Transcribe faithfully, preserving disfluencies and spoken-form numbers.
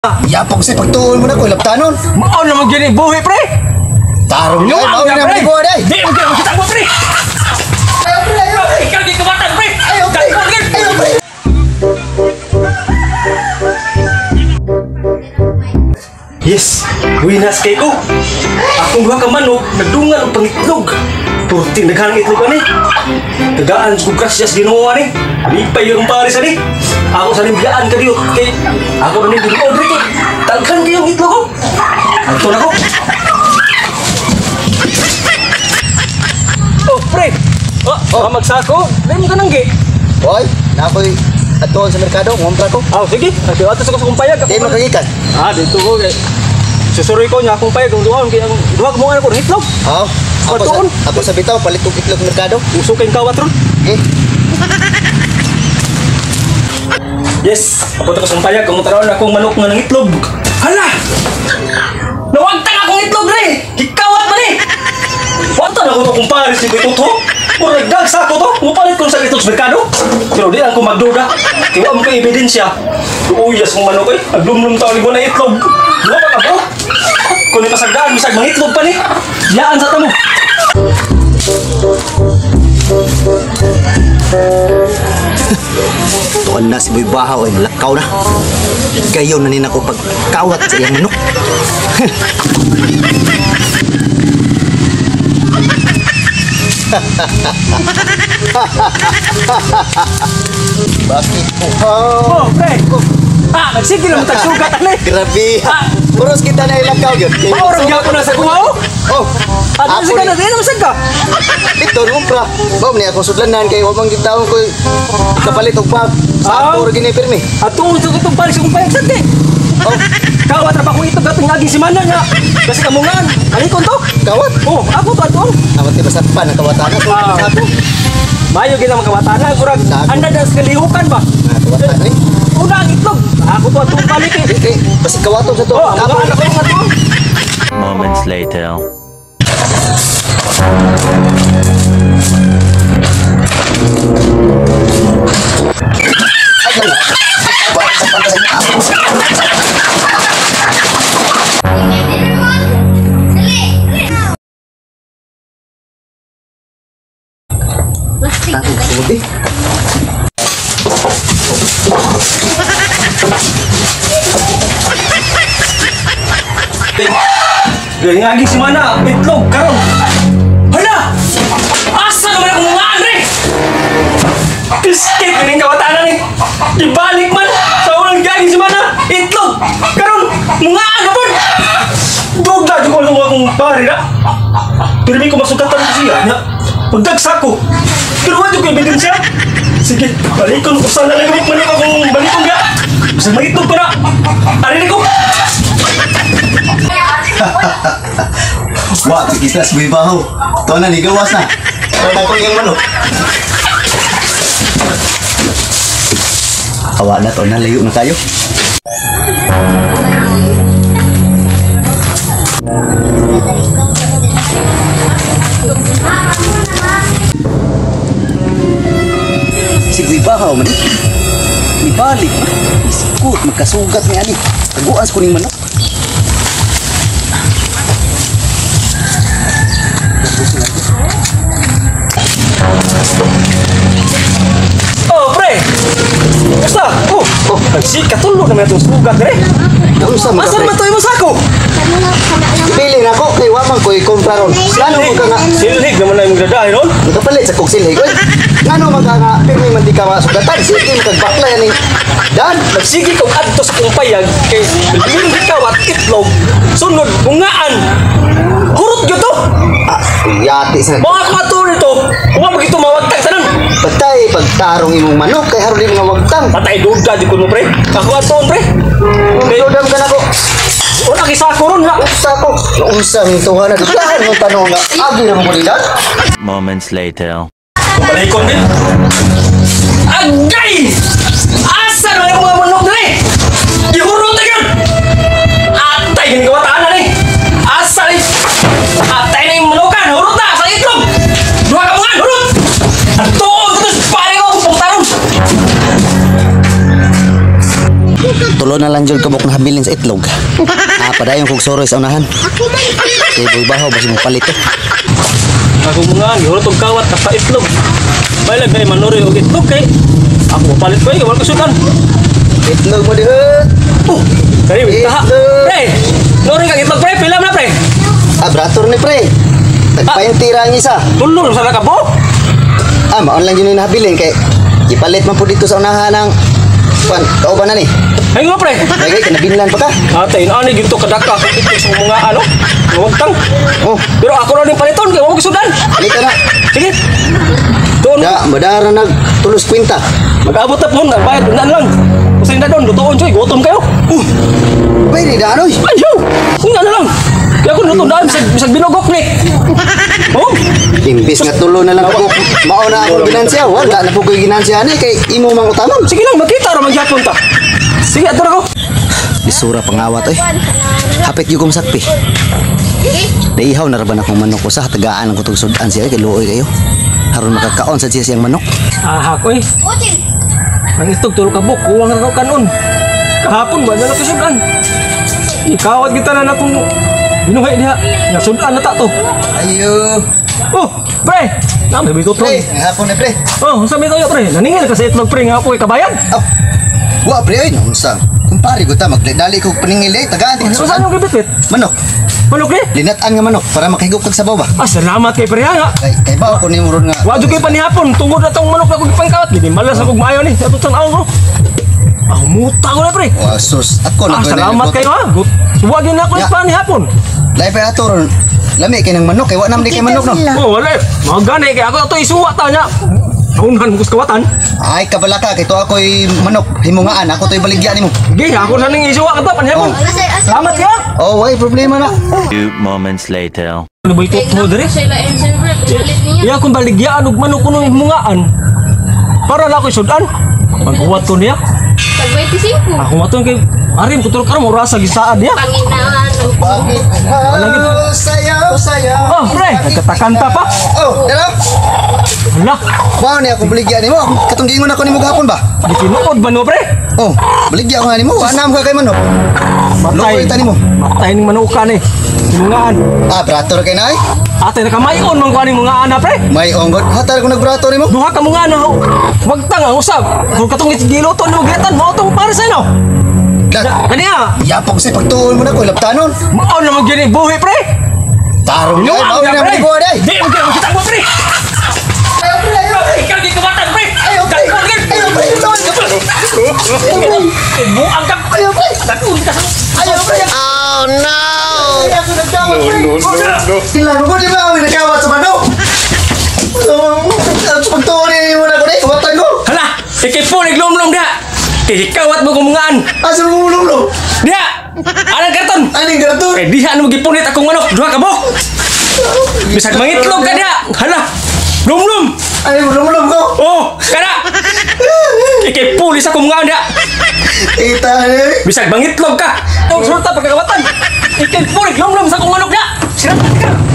Yapong si pagtuon mo na ko laptanon. Mao na magyani buhi pre. Tarong Yo, ay mao ang na pre. mo day. Di mo kita mo pre. Ayo pre, ayo pre. Ikaw di kumatan pre. Ayo pre. Ayo pre. Yes, winas kay ko. Akong duha ka manok nagdungan ang pangitlog. Turti naghanang itlog ani. Tagaan ko gracias Ginoo ani. Lipay yung pares ani. Ako sa nimbiyaan ka diyo kay ako na ning order kay taghan kayong itlog ko. Adto na ko. Oh, pre. Oh, oh. Magsako. Dahil mo ka nanggi. Hoy, na ako'y atuon sa merkado, ngompra ko. Ah, sige. Ate, ato sa kumpayag. Di mo kagikan. Ah, dito ko kay susuroy ko niya akong payag ng duha kay ang duha mo ano ko itlog. Oh, ako sa, Patuon. ako sa bitaw palit kong itlog merkado. Uso kay kawat ron. Eh, Yes, ako ta sa payag kung tarawon akong manok nga ng itlog. Hala! Nawagtang akong itlog re. Kikawat man eh. Wata na ko to kumpare si Bituto. Puro nagdagsa ko to. Mupalit ko sa itlog sa merkado. Pero di lang ko magduda. Tiwa mo kay ebidensya. Uyas mong manok eh. Aglumlum taon ni ko na itlog. Duha pa ka bro. Kung ipasagdaan, misag mga itlog pa ni. Yaan sa tamo. tuan na si Boy Bahaw ay lakaw na. Gayaw na nin ako pagkawat sa iyang manok. Bakit po? Oh, pre. Ah, nagsige lang mo tagsugat ani. Grabe. Ah. Puros kita na ilakaw yun. Maurang gyapon na sa kumaw. Oh, At sa kana di na masag ka. ito, numpra. Bom, niya akong sudlanan kay wamang gitaon ko kapalit og pag. Ah. Sa puro gini pirmi. At tungod sa itong palis kong payag sagdi. Oh, Kawat ra pa ko ito gatong aging simana nga. Kasi kamungan. Alikon to. kawat. Oh, ako to aton. Amat di basta pa ng kawatana ko. Ah. Sa ako. Mayo gina mga kawatanan kurag Dago. anda das kalihukan ba. Ah, kawatan eh. Una ang itlog. Ako to atong balik eh. Eh, basta kawaton sa to. Oh, ang mga Kapon. anak ko nga to. Moments later. Ay, wala. Bakit sa pagkasin? Ah, sumudi. Gaya nga aging simana. Itlog karon. Hala! Asa naman ako mga Andre? Piskit ganing kawatanan eh. Ibalik man sa unang gaging simana. Itlog karon mga agapon. Dugda di ko lang akong pare na. Pero may ko masugatan ko siya niya. Pagdagsa ko. Pero wala ko ebidensya. Sige, balikon ko sana lang gamit man akong balikon nga. Basta magitlog ko na. Arinig ko. Wah, kita si Boy Bahaw. Ito na, ligawas na. Wala ko yung manok. Awa na to na, layo na tayo. Si Boy Bahaw man. Ibalik na. Isikot, magkasugat ni ani. Taguan sa kuning manok. Oh, pre! Basta! Oh! Oh! Si katulo naman itong sugat, pre! Ano sa mga Asan man to yung sako? Pili na ko kay wamang ko'y kumpra ron. Ngano mo ka nga Silhig naman na yung dadahin, no? nakapalit sa kong silhig oy. Ngano man ka nga pirmi man di ka masugatan. Sige mo kagbakla yan eh. Dan, Nagsige kong adto sa kong payag kay bilin ikaw at itlog sunod bungaan hurot yun to ah, yati sa mga kumato nito kung mga ito mawagtang tanan patay pagtarong imong manok kay haro din nga wagtang. patay duda di ko mo pre ako aton pre Kung dodam ka na ko. una kisako ron ha Usa ko. Unsa mi tuwa na dutahan mo tanong nga. Abi na mo dilan. Moments later. kumpalikon din agay asa na yung mga manok na eh ihurot na yun atay yung kawatanan eh asa eh atay na yung manukan hurot na sa itlog dua ka mga hurot at tuon ko to sa pare ko kung pagtaron tulo na lang jud kabok na habilin sa itlog. Ah, padayon kog soroy sa unahan. Kay boy bahaw basi mo palit to. Ako mga gihurot og kawat kasta itlog. Baylag kay manuri og itlog kay ako palit ko wala ko sudan. Itlog mo dihet. Oh, kay taha. Pre, nori ka itlog pre, pila na pre. Ah, brator ni pre. Tagpaintira ang isa. Tulor sa ka po. Ah, maon lang yun yung nahabilin kay ipalit man po dito sa unahan ng kuan, kauban na ni. Ay nga pre. Ay, kinabinlan pa ka. Ate, inaani ginto kadaka kung itlog sa mga ano, wagtang. Oh, Pero ako na din paliton kay wala ko sudan. halika na. Sige. Doon. Da, madara nag tulos kwinta. Mag-abot na po na bayad na lang. Kasi na doon, lutoon choy, gutom kayo. Uh, Pwede da anoy. ayaw. Nga na lang. Kaya ako luto daan, bisag, bisag binugok ni. Oh, Imbis nga tulo na lang ako. Mao na akong ginansya. Wala na po ko ginansya ni kay imo mang utamon. sige lang, magkita ra magyapon ta. Sige, ato na ko. Isura pangawat eh. Hapit yung kumsakpi. Naihaw na raban akong manok ko sa tagaan ang kutog sudan siya kay luoy kayo. Haron makakaon sa siya siyang manok. Ah, ko eh. Ang itog tulog ka buk, kuwang na raw kanon. Kahapon ba na nakasudan? Ikawat kita na na kung binuhay diha. Nasudan na ta to. Ayo. Oh, pre! Na, may bito Pre, hapon na pre. Oh, sa may toyo pre. Naningil ka sa itlog pre nga po kabayan. Oh. Wa pre ay unsa. Kumpare ko ta magdali ko paningil eh tagaan So sudan. saan yung gibit? Manok. Manok ni? Linatan nga manok para makahigop kag sabaw ba. Ah, salamat kay pre nga. Kay kay bawo ko nimo ron nga. Wadyo kay panihapon, tungod na tong manok na kong ipangkawat. Hindi malas akong maayo ni. Ito tang awon ko. Ah, muta ko na pre. Wa sus ako Ah, na salamat kayo ha. Gut- Suwag yun na ako Ya. yung panihapon. Lai pa ato ron. Lami kay nang manok kay wa nam di kay manok no. Oh, wala. Mga gani kay ako ito isuwa ta niya. Aunan mo kawatan. Ay kabalaka kay to ako'y manok himungaan ako to'y baligya nimo. Sige, ako na ning isuwa ka to panihapon. Salamat ka. Oh, way problema na. Two moments later. Ano ba ito mo diri? Iya akong baligyaan og manok kuno himungaan. Para na ako sudan. Maghuwat ko niya. Ako maton kay Arim kutul karam ora sa gisaad niya. Bakit halos sayaw sayaw. Oh, pre, nagkatakanta pa. Oh, dala. Hala, Wow ni ako baligya nimo. Katong gingon ako nimo gahapon ba? di tinuod ba no, pre? Oh, baligya ko nga nimo. Anam ka kay manok. Lokoy ta nimo. Matay ning manukan eh. Himungaan. Ah, brator kay nay. Ate nakamayon man ko aning mga ana, pre. May onggot. Hatar ko nagbrato nimo. Duha ka mga ana. Wag tanga usab. Kung katong giluto nimo gitan mo tong para sa ino. Da. Kaniya, Yapok sa pagtuon mo na ko laptanon. mao na magyani buhi, pre. Tarong na, Luang mao ka, na pre. mo day. Di mo gyud kita mo, pre. Ayo pre, ayo pre. Ikaw di kabatan, pre. Ayo pre. Ayo pre, tuon ka pre. Buang ka. Ayo pre. Takun ka sa. Ayo pre. Oh no. Ako nagkawat pre. No, no, no. Sila mo di ba ako nagkawat sa manok? So, sa pagtuon ni mo na ko day, kawatan ko. Hala, ikipo naglumlum dia. Kikawat mo kumungaan. Asa mo ulong lo? Dia. Anang karton. Aning garto. Eh diha anu gipunit akong manok, duha ka bok. Bisag mangitlog ka diha. Hala. Lumlum. Ay, ulong-ulong ko. Oh, kana. Ikay pulis akong mga dia. Kita ni. Bisag mangitlog ka. Tong sulta pagkakawatan. Ikay pulis lumlum sa akong manok dia. Sirat ka.